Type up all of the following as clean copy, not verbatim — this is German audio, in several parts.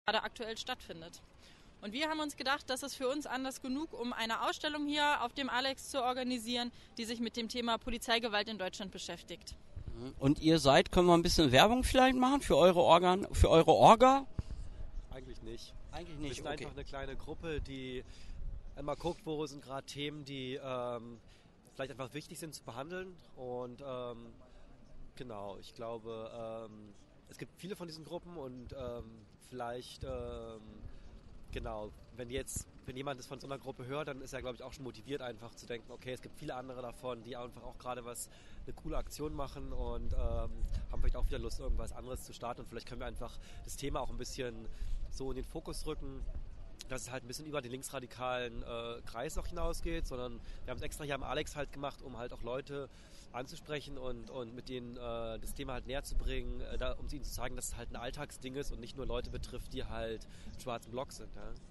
gerade aktuell stattfindet. Und wir haben uns gedacht, das ist für uns Anlass genug, um eine Ausstellung hier auf dem Alex zu organisieren, die sich mit dem Thema Polizeigewalt in Deutschland beschäftigt. Und ihr seid, können wir ein bisschen Werbung vielleicht machen für eure Orga? Eigentlich nicht. Eigentlich Wir nicht, sind okay. einfach eine kleine Gruppe, die einmal guckt, wo sind gerade Themen, die vielleicht einfach wichtig sind zu behandeln. Und genau, ich glaube, es gibt viele von diesen Gruppen und vielleicht, genau, wenn jemand das von so einer Gruppe hört, dann ist er, glaube ich, auch schon motiviert, einfach zu denken, okay, es gibt viele andere davon, die einfach auch gerade eine coole Aktion machen und haben vielleicht auch wieder Lust, irgendwas anderes zu starten. Und vielleicht können wir einfach das Thema auch ein bisschen so in den Fokus rücken, dass es halt ein bisschen über den linksradikalen Kreis noch hinausgeht, sondern wir haben es extra hier am Alex halt gemacht, um halt auch Leute anzusprechen und mit denen das Thema halt näher zu bringen, um ihnen zu zeigen, dass es halt ein Alltagsding ist und nicht nur Leute betrifft, die halt im schwarzen Block sind.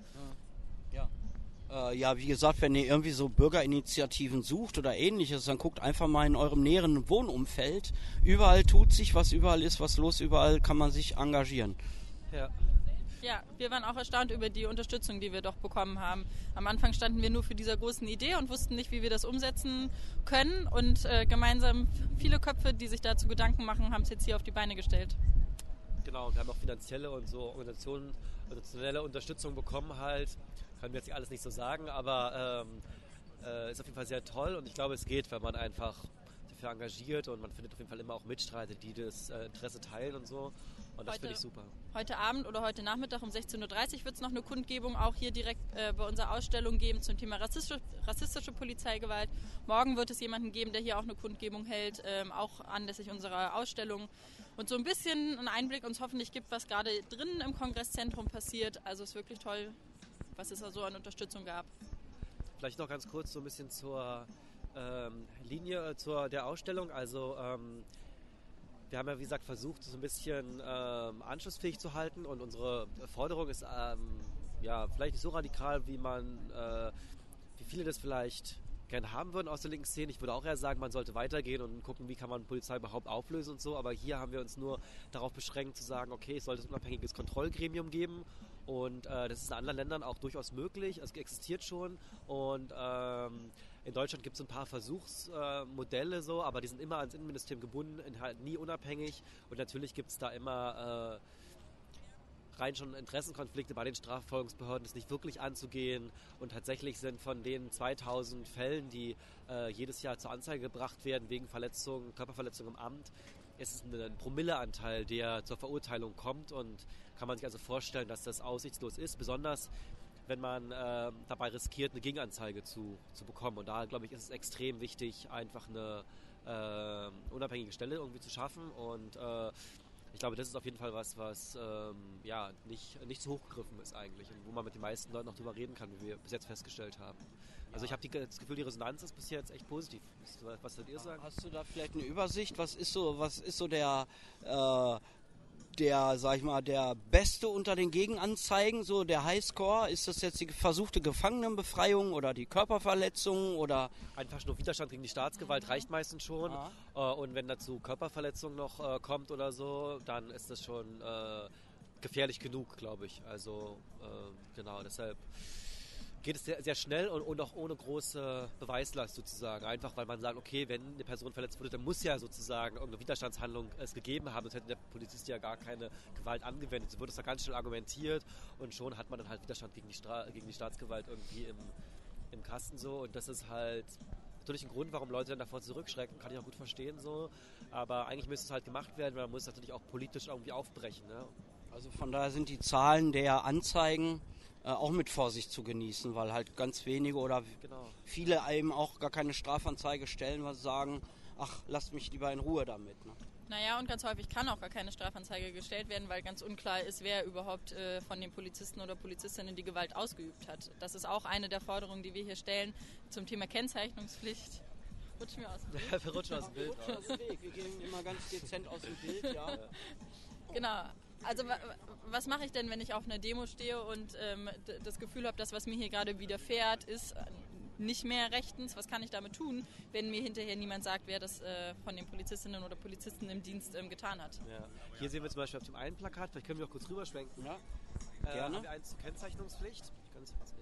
Ja, wie gesagt, wenn ihr irgendwie so Bürgerinitiativen sucht oder ähnliches, dann guckt einfach mal in eurem näheren Wohnumfeld. Überall tut sich was, überall ist was los, überall kann man sich engagieren. Ja, wir waren auch erstaunt über die Unterstützung, die wir doch bekommen haben. Am Anfang standen wir nur für dieser großen Idee und wussten nicht, wie wir das umsetzen können. Und gemeinsam viele Köpfe, die sich dazu Gedanken machen, haben es jetzt hier auf die Beine gestellt. Genau, und wir haben auch finanzielle und so organisationelle Unterstützung bekommen halt. Können wir jetzt alles nicht so sagen, aber ist auf jeden Fall sehr toll und ich glaube, es geht, wenn man einfach dafür engagiert und man findet auf jeden Fall immer auch Mitstreiter, die das Interesse teilen und so. Und das finde ich super. Heute Abend oder heute Nachmittag um 16.30 Uhr wird es noch eine Kundgebung auch hier direkt bei unserer Ausstellung geben zum Thema rassistische Polizeigewalt. Morgen wird es jemanden geben, der hier auch eine Kundgebung hält, auch anlässlich unserer Ausstellung. Und so ein bisschen einen Einblick uns hoffentlich gibt, was gerade drinnen im Kongresszentrum passiert. Also es ist wirklich toll, was es da so an Unterstützung gab. Vielleicht noch ganz kurz so ein bisschen zur Linie der Ausstellung. Also wir haben ja, wie gesagt, versucht, so ein bisschen anschlussfähig zu halten und unsere Forderung ist vielleicht nicht so radikal, wie viele das vielleicht gerne haben würden aus der linken Szene. Ich würde auch eher sagen, man sollte weitergehen und gucken, wie kann man Polizei überhaupt auflösen und so. Aber hier haben wir uns nur darauf beschränkt zu sagen, okay, es sollte ein unabhängiges Kontrollgremium geben. Und das ist in anderen Ländern auch durchaus möglich. Es existiert schon. Und in Deutschland gibt es ein paar Versuchsmodelle so, aber die sind immer ans Innenministerium gebunden, halt nie unabhängig. Und natürlich gibt es da immer rein schon Interessenkonflikte bei den Strafverfolgungsbehörden, das nicht wirklich anzugehen. Und tatsächlich sind von den 2000 Fällen, die jedes Jahr zur Anzeige gebracht werden wegen Körperverletzung im Amt, ist es ein Promilleanteil, der zur Verurteilung kommt und kann man sich also vorstellen, dass das aussichtslos ist, besonders wenn man dabei riskiert, eine Gegenanzeige zu bekommen. Und da, glaube ich, ist es extrem wichtig, einfach eine unabhängige Stelle irgendwie zu schaffen und ich glaube, das ist auf jeden Fall was nicht zu hoch gegriffen ist eigentlich und wo man mit den meisten Leuten noch drüber reden kann, wie wir bis jetzt festgestellt haben. Also ich habe das Gefühl, die Resonanz ist bis jetzt echt positiv. Was würdet ihr sagen? Hast du da vielleicht eine Übersicht? Was ist so der sag ich mal, der Beste unter den Gegenanzeigen, so der Highscore? Ist das jetzt die versuchte Gefangenenbefreiung oder die Körperverletzung oder? Einfach nur Widerstand gegen die Staatsgewalt reicht meistens schon. Und wenn dazu Körperverletzung noch kommt oder so, dann ist das schon gefährlich genug, glaube ich. Also genau, deshalb geht es sehr, sehr schnell und auch ohne große Beweislast sozusagen. Einfach weil man sagt, okay, wenn eine Person verletzt wurde, dann muss ja sozusagen irgendeine Widerstandshandlung es gegeben haben. Sonst hätte der Polizist ja gar keine Gewalt angewendet. So wird es da ganz schnell argumentiert und schon hat man dann halt Widerstand gegen die Staatsgewalt irgendwie im Kasten so. Und das ist halt natürlich ein Grund, warum Leute dann davor zurückschrecken. Kann ich auch gut verstehen so. Aber eigentlich müsste es halt gemacht werden, weil man muss es natürlich auch politisch irgendwie aufbrechen. Ne? Also von daher sind die Zahlen der Anzeigen auch mit Vorsicht zu genießen, weil halt ganz wenige oder viele eben auch gar keine Strafanzeige stellen, weil sie sagen, ach, lasst mich lieber in Ruhe damit. Ne? Naja, und ganz häufig kann auch gar keine Strafanzeige gestellt werden, weil ganz unklar ist, wer überhaupt von den Polizisten oder Polizistinnen die Gewalt ausgeübt hat. Das ist auch eine der Forderungen, die wir hier stellen zum Thema Kennzeichnungspflicht. Rutschen wir aus dem Bild? Wir rutschen aus dem Bild. Wir gehen immer ganz dezent aus dem Bild, ja. Genau. Also was mache ich denn, wenn ich auf einer Demo stehe und das Gefühl habe, das, was mir hier gerade widerfährt, ist nicht mehr rechtens? Was kann ich damit tun, wenn mir hinterher niemand sagt, wer das von den Polizistinnen oder Polizisten im Dienst getan hat? Ja. Hier sehen wir zum Beispiel auf dem einen Plakat, vielleicht können wir auch kurz rüberschwenken. Ja. Gerne. Haben wir eins zur Kennzeichnungspflicht. Ich kann das was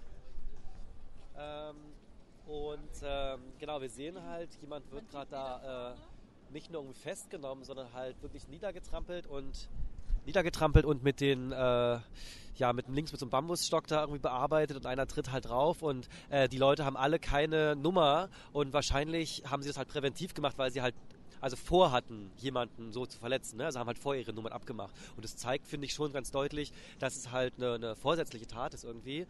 nehmen. Genau, wir sehen halt, jemand wird gerade da nicht nur irgendwie festgenommen, sondern halt wirklich niedergetrampelt und mit den mit dem links mit so einem Bambusstock da irgendwie bearbeitet und einer tritt halt drauf und die Leute haben alle keine Nummer und wahrscheinlich haben sie das halt präventiv gemacht, weil sie halt vorhatten, jemanden so zu verletzen, ne? Also haben halt vorher ihre Nummern abgemacht. Und das zeigt, finde ich, schon ganz deutlich, dass es halt eine vorsätzliche Tat ist irgendwie.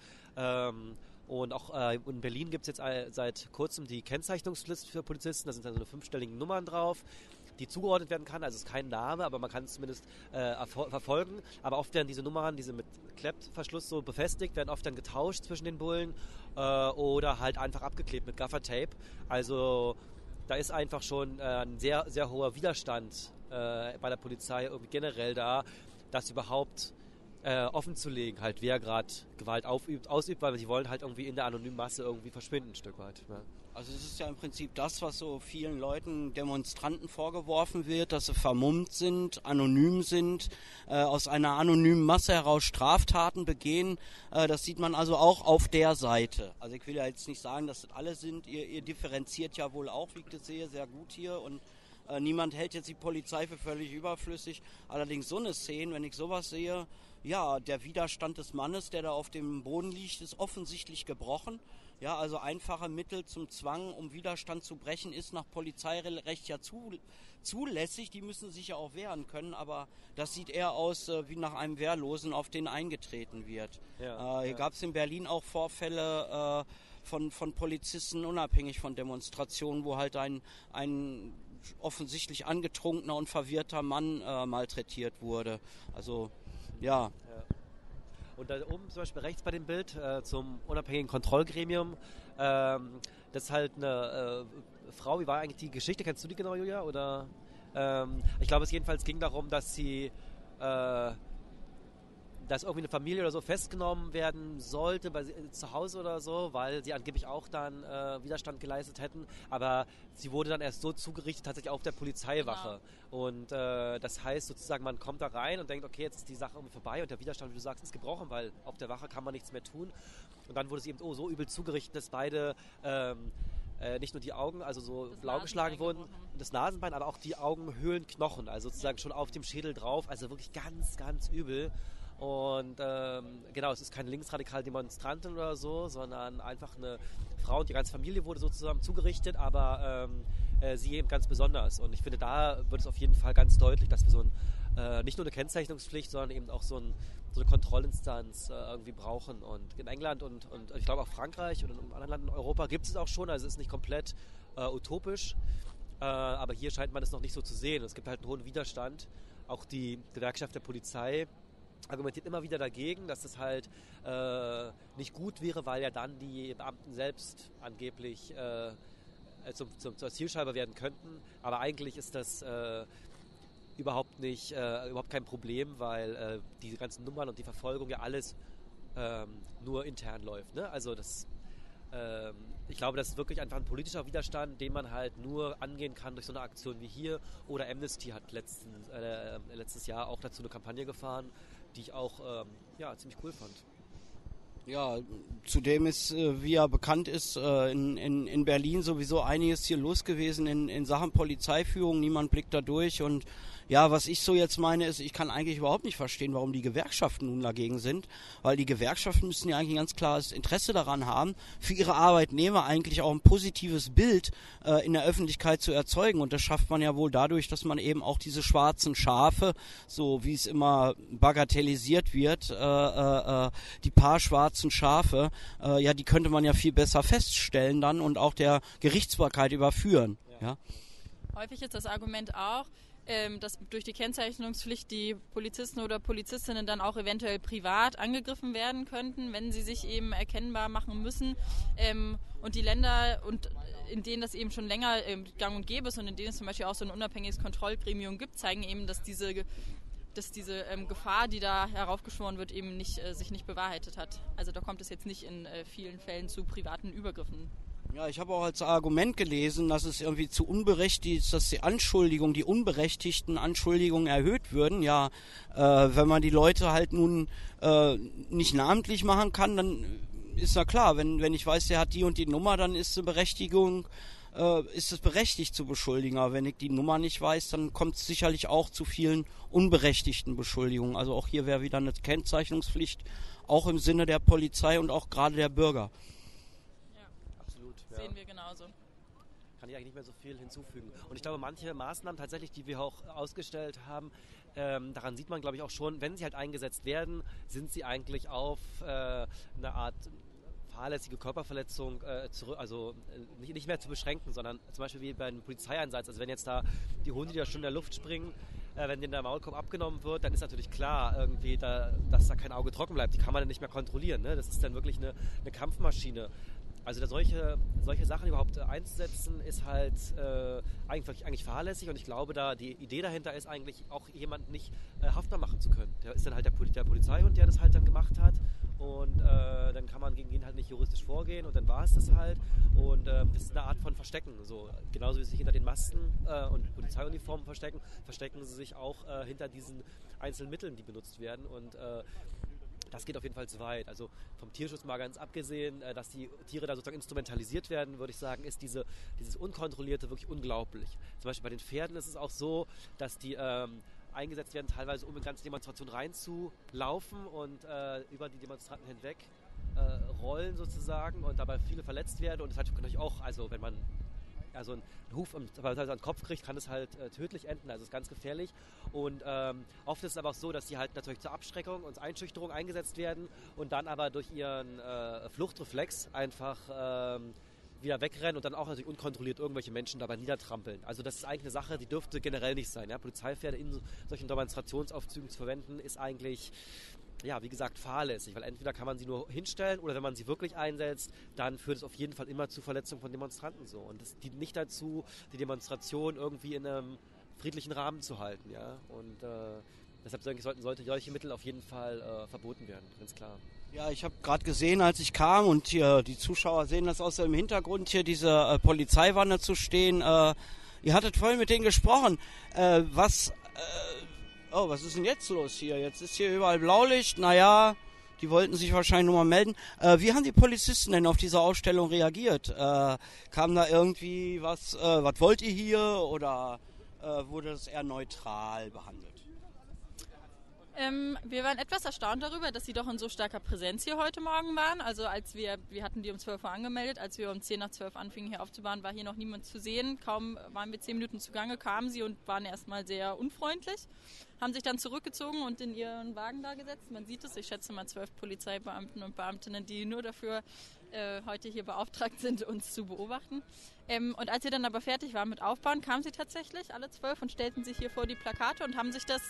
Und auch in Berlin gibt es jetzt seit kurzem die Kennzeichnungspflicht für Polizisten. Da sind dann so eine 5-stelligen Nummern drauf, die zugeordnet werden kann. Also es ist kein Name, aber man kann es zumindest verfolgen. Aber oft werden diese Nummern, diese mit Klettverschluss so befestigt, werden oft dann getauscht zwischen den Bullen oder halt einfach abgeklebt mit Gaffertape. Also da ist einfach schon ein sehr, sehr hoher Widerstand bei der Polizei irgendwie generell da, das überhaupt offen zu legen, halt wer gerade Gewalt ausübt, weil sie wollen halt irgendwie in der anonymen Masse irgendwie verschwinden ein Stück weit. Ja. Also es ist ja im Prinzip das, was so vielen Leuten, Demonstranten vorgeworfen wird, dass sie vermummt sind, anonym sind, aus einer anonymen Masse heraus Straftaten begehen. Das sieht man also auch auf der Seite. Also ich will ja jetzt nicht sagen, dass das alle sind. Ihr differenziert ja wohl auch, wie ich das sehe, sehr gut hier und niemand hält jetzt die Polizei für völlig überflüssig. Allerdings so eine Szene, wenn ich sowas sehe, ja, der Widerstand des Mannes, der da auf dem Boden liegt, ist offensichtlich gebrochen. Ja, also einfache Mittel zum Zwang, um Widerstand zu brechen, ist nach Polizeirecht ja zulässig. Die müssen sich ja auch wehren können, aber das sieht eher aus wie nach einem Wehrlosen, auf den eingetreten wird. Ja, hier gab es in Berlin auch Vorfälle von Polizisten, unabhängig von Demonstrationen, wo halt ein offensichtlich angetrunkener und verwirrter Mann malträtiert wurde. Also, ja. Und da oben zum Beispiel rechts bei dem Bild zum unabhängigen Kontrollgremium, das ist halt eine Frau, wie war eigentlich die Geschichte? Kennst du die genau, Julia? Oder, ich glaube, es jedenfalls ging darum, dass sie dass irgendwie eine Familie oder so festgenommen werden sollte zu Hause oder so, weil sie angeblich auch dann Widerstand geleistet hätten. Aber sie wurde dann erst so zugerichtet, tatsächlich auf der Polizeiwache. Genau. Und das heißt sozusagen, man kommt da rein und denkt, okay, jetzt ist die Sache irgendwie vorbei und der Widerstand, wie du sagst, ist gebrochen, weil auf der Wache kann man nichts mehr tun. Und dann wurde sie eben so übel zugerichtet, dass beide nicht nur die Augen, also so das blau geschlagen wurden, das Nasenbein, aber auch die Augenhöhlenknochen, also sozusagen schon auf dem Schädel drauf, also wirklich ganz, ganz übel. Und genau, es ist keine linksradikale Demonstrantin oder so, sondern einfach eine Frau und die ganze Familie wurde sozusagen zugerichtet, aber sie eben ganz besonders. Und ich finde, da wird es auf jeden Fall ganz deutlich, dass wir so nicht nur eine Kennzeichnungspflicht, sondern eben auch so eine Kontrollinstanz irgendwie brauchen. Und in England und ich glaube auch Frankreich und in anderen Ländern in Europa gibt es auch schon, also es ist nicht komplett utopisch, aber hier scheint man es noch nicht so zu sehen. Es gibt halt einen hohen Widerstand. Auch die Gewerkschaft der Polizei argumentiert immer wieder dagegen, dass es halt nicht gut wäre, weil ja dann die Beamten selbst angeblich zur Zielscheibe werden könnten. Aber eigentlich ist das überhaupt kein Problem, weil diese ganzen Nummern und die Verfolgung ja alles nur intern läuft. Ne? Also ich glaube, das ist wirklich einfach ein politischer Widerstand, den man halt nur angehen kann durch so eine Aktion wie hier. Oder Amnesty hat letztes Jahr auch dazu eine Kampagne gefahren, die ich auch ziemlich cool fand. Ja, zudem ist, wie ja bekannt ist, in Berlin sowieso einiges hier los gewesen in Sachen Polizeiführung. Niemand blickt da durch und ja, was ich so jetzt meine ist, ich kann eigentlich überhaupt nicht verstehen, warum die Gewerkschaften nun dagegen sind, weil die Gewerkschaften müssen ja eigentlich ein ganz klares Interesse daran haben, für ihre Arbeitnehmer eigentlich auch ein positives Bild in der Öffentlichkeit zu erzeugen und das schafft man ja wohl dadurch, dass man eben auch diese schwarzen Schafe, so wie es immer bagatellisiert wird, die paar schwarzen Schafe, die könnte man ja viel besser feststellen dann und auch der Gerichtsbarkeit überführen. Ja. Häufig ist das Argument auch, dass durch die Kennzeichnungspflicht die Polizisten oder Polizistinnen dann auch eventuell privat angegriffen werden könnten, wenn sie sich eben erkennbar machen müssen. Und die Länder, in denen das eben schon länger gang und gäbe ist und in denen es zum Beispiel auch so ein unabhängiges Kontrollgremium gibt, zeigen eben, dass diese Gefahr, die da heraufbeschworen wird, eben sich nicht bewahrheitet hat. Also da kommt es jetzt nicht in vielen Fällen zu privaten Übergriffen. Ja, ich habe auch als Argument gelesen, dass es irgendwie zu unberechtigt ist, dass die unberechtigten Anschuldigungen erhöht würden. Ja, wenn man die Leute halt nun nicht namentlich machen kann, dann ist ja klar, wenn ich weiß, der hat die und die Nummer, dann ist die Berechtigung, ist es berechtigt zu beschuldigen. Aber wenn ich die Nummer nicht weiß, dann kommt es sicherlich auch zu vielen unberechtigten Beschuldigungen. Also auch hier wäre wieder eine Kennzeichnungspflicht, auch im Sinne der Polizei und auch gerade der Bürger. Sehen wir genauso. Kann ich eigentlich nicht mehr so viel hinzufügen. Und ich glaube, manche Maßnahmen tatsächlich, die wir auch ausgestellt haben, daran sieht man, glaube ich, auch schon, wenn sie halt eingesetzt werden, sind sie eigentlich auf eine Art fahrlässige Körperverletzung nicht mehr zu beschränken, sondern zum Beispiel wie bei einem Polizeieinsatz. Also wenn jetzt da die Hunde, die da schon in der Luft springen, wenn denen der Maulkorb abgenommen wird, dann ist natürlich klar irgendwie, dass da kein Auge trocken bleibt. Die kann man dann nicht mehr kontrollieren. Ne? Das ist dann wirklich eine Kampfmaschine. Also solche Sachen überhaupt einzusetzen, ist halt eigentlich fahrlässig, und ich glaube, die Idee dahinter ist eigentlich auch, jemanden nicht haftbar machen zu können. Der ist dann halt der Polizeihund, der das halt dann gemacht hat, und dann kann man gegen ihn halt nicht juristisch vorgehen, und dann war es das halt, und das ist eine Art von Verstecken. So, genauso wie sie sich hinter den Masken und Polizeiuniformen verstecken sie sich auch hinter diesen einzelnen Mitteln, die benutzt werden, und das geht auf jeden Fall zu weit. Also vom Tierschutz mal ganz abgesehen, dass die Tiere da sozusagen instrumentalisiert werden, würde ich sagen, ist dieses Unkontrollierte wirklich unglaublich. Zum Beispiel bei den Pferden ist es auch so, dass die eingesetzt werden, teilweise um in ganze Demonstrationen reinzulaufen und über die Demonstranten hinweg rollen sozusagen, und dabei viele verletzt werden. Und das hat natürlich auch, also wenn man so einen Huf an den Kopf kriegt, kann es halt tödlich enden. Also ist ganz gefährlich. Und oft ist es aber auch so, dass die halt natürlich zur Abschreckung und zur Einschüchterung eingesetzt werden und dann aber durch ihren Fluchtreflex einfach wieder wegrennen und dann auch natürlich unkontrolliert irgendwelche Menschen dabei niedertrampeln. Also das ist eigentlich eine Sache, die dürfte generell nicht sein. Ja? Polizeipferde in solchen Demonstrationsaufzügen zu verwenden, ist eigentlich, ja, wie gesagt, fahrlässig, weil entweder kann man sie nur hinstellen, oder wenn man sie wirklich einsetzt, dann führt es auf jeden Fall immer zu Verletzungen von Demonstranten so. Und das dient nicht dazu, die Demonstration irgendwie in einem friedlichen Rahmen zu halten, ja. Und deshalb sollten solche Mittel auf jeden Fall verboten werden, ganz klar. Ja, ich habe gerade gesehen, als ich kam, und hier die Zuschauer sehen das aus dem Hintergrund, hier diese Polizeiwanne zu stehen. Ihr hattet vorhin mit denen gesprochen. Was ist denn jetzt los hier? Jetzt ist hier überall Blaulicht. Naja, die wollten sich wahrscheinlich nur mal melden. Wie haben die Polizisten denn auf diese Ausstellung reagiert? Kam da irgendwie was wollt ihr hier? Oder wurde das eher neutral behandelt? Wir waren etwas erstaunt darüber, dass sie doch in so starker Präsenz hier heute Morgen waren. Also wir hatten die um 12 Uhr angemeldet, als wir um 10 nach 12 anfingen hier aufzubauen, war hier noch niemand zu sehen. Kaum waren wir 10 Minuten zugange, kamen sie und waren erstmal sehr unfreundlich, haben sich dann zurückgezogen und in ihren Wagen da gesetzt. Man sieht es, ich schätze mal 12 Polizeibeamten und Beamtinnen, die nur dafür heute hier beauftragt sind, uns zu beobachten. Und als sie dann aber fertig waren mit Aufbauen, kamen sie tatsächlich, alle 12, und stellten sich hier vor die Plakate und haben sich das...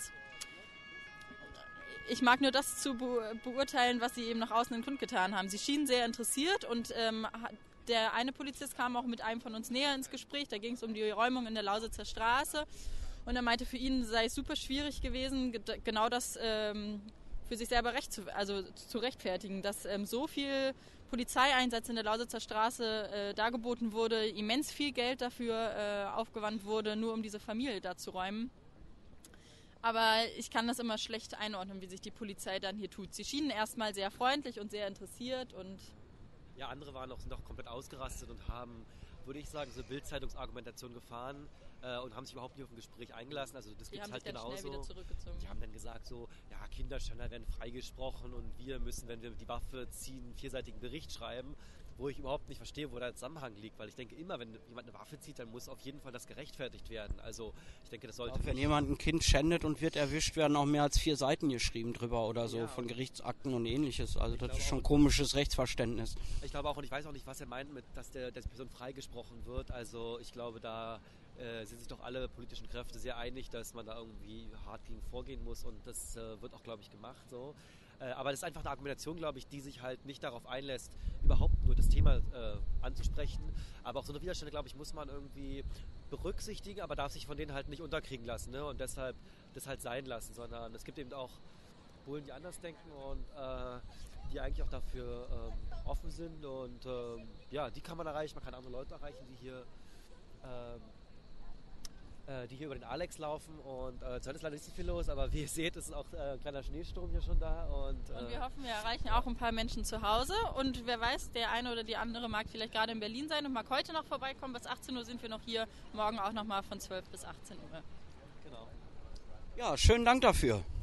Ich mag nur das zu beurteilen, was sie eben nach außen kundgetan haben. Sie schienen sehr interessiert, und der eine Polizist kam auch mit einem von uns näher ins Gespräch. Da ging es um die Räumung in der Lausitzer Straße, und er meinte, für ihn sei es super schwierig gewesen, genau das für sich selber zu rechtfertigen, dass so viel Polizeieinsatz in der Lausitzer Straße dargeboten wurde, immens viel Geld dafür aufgewandt wurde, nur um diese Familie da zu räumen. Aber ich kann das immer schlecht einordnen, wie sich die Polizei dann hier tut. Sie schienen erstmal sehr freundlich und sehr interessiert. Und ja, andere sind auch komplett ausgerastet und haben, würde ich sagen, so Bild-Zeitungsargumentation gefahren und haben sich überhaupt nicht auf ein Gespräch eingelassen. Also das gibt es halt genauso. Schnell wieder zurückgezogen. Die haben dann gesagt so, ja, Kinderschänder werden freigesprochen und wir müssen, wenn wir die Waffe ziehen, einen 4-seitigen Bericht schreiben, wo ich überhaupt nicht verstehe, wo der Zusammenhang liegt, weil ich denke immer, wenn jemand eine Waffe zieht, dann muss auf jeden Fall das gerechtfertigt werden. Also ich denke, das sollte... Auch wenn jemand ein Kind schändet und wird erwischt, werden auch mehr als 4 Seiten geschrieben drüber oder so, ja, von Gerichtsakten und ähnliches. Also das ist schon komisches Rechtsverständnis. Ich glaube auch, und ich weiß auch nicht, was er meint mit, dass die Person freigesprochen wird. Also ich glaube, da sind sich doch alle politischen Kräfte sehr einig, dass man da irgendwie hart gegen vorgehen muss, und das wird auch, glaube ich, gemacht so. Aber das ist einfach eine Argumentation, glaube ich, die sich halt nicht darauf einlässt, überhaupt nur das Thema anzusprechen. Aber auch so eine Widerstände, glaube ich, muss man irgendwie berücksichtigen, aber darf sich von denen halt nicht unterkriegen lassen, ne? Und deshalb das halt sein lassen, sondern es gibt eben auch Polen, die anders denken und die eigentlich auch dafür offen sind. Und ja, die kann man erreichen. Man kann andere Leute erreichen, die hier über den Alex laufen. Und zurzeit ist leider nicht so viel los, aber wie ihr seht, ist auch ein kleiner Schneesturm hier schon da. Und wir hoffen, wir erreichen auch ein paar Menschen zu Hause. Und wer weiß, der eine oder die andere mag vielleicht gerade in Berlin sein und mag heute noch vorbeikommen. Bis 18 Uhr sind wir noch hier, morgen auch nochmal von 12 bis 18 Uhr. Genau. Ja, schönen Dank dafür.